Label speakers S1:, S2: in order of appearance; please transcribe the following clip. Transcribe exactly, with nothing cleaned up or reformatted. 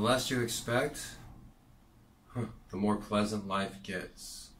S1: less you expect, the more pleasant life gets.